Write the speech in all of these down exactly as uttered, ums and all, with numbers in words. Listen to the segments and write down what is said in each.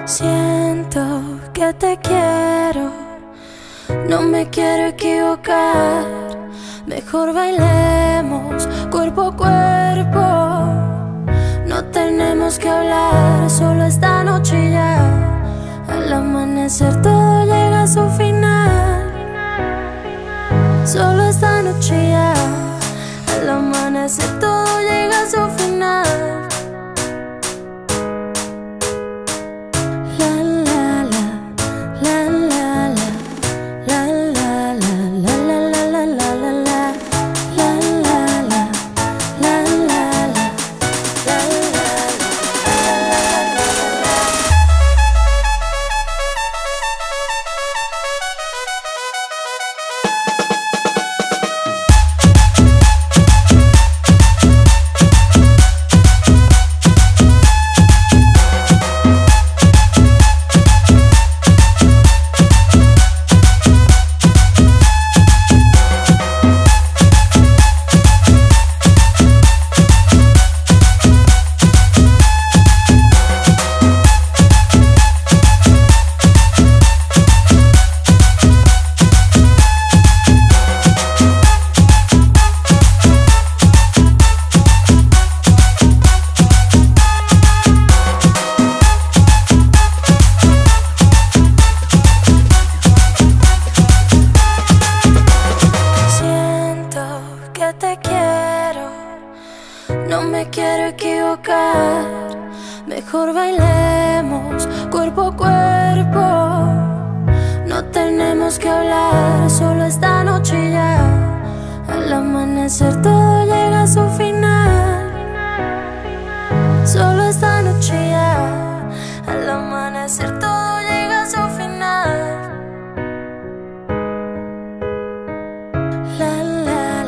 Siento que te quiero, no me quiero equivocar. Mejor bailemos cuerpo a cuerpo. No tenemos que hablar, solo esta noche ya. Al amanecer todo llega a su final. Solo esta noche ya. Al amanecer todo llega a su final. Te quiero, no me quiero equivocar. Mejor bailemos cuerpo a cuerpo. No tenemos que hablar, solo esta noche ya. Al amanecer todo llega a su final. Solo esta noche ya. Al amanecer todo llega a su final. La,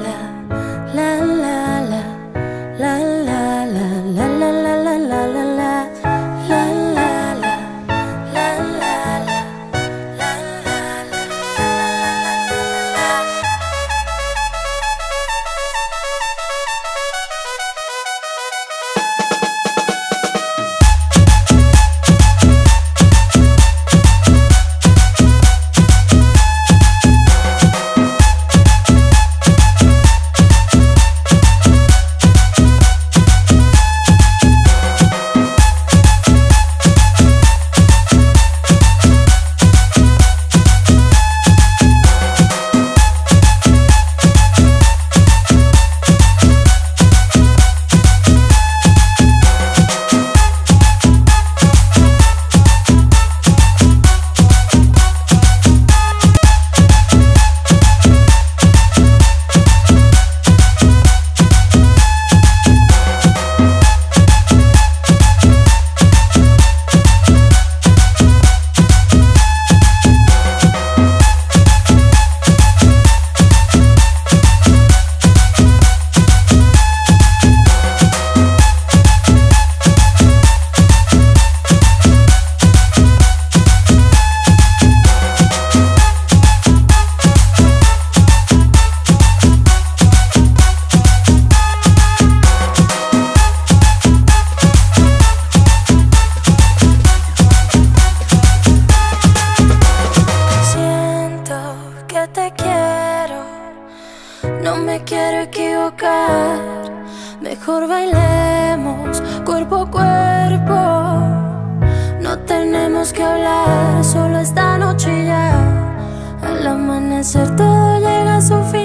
te quiero, no me quiero equivocar. Mejor bailemos cuerpo a cuerpo. No tenemos que hablar, solo esta noche ya. Al amanecer todo llega a su fin.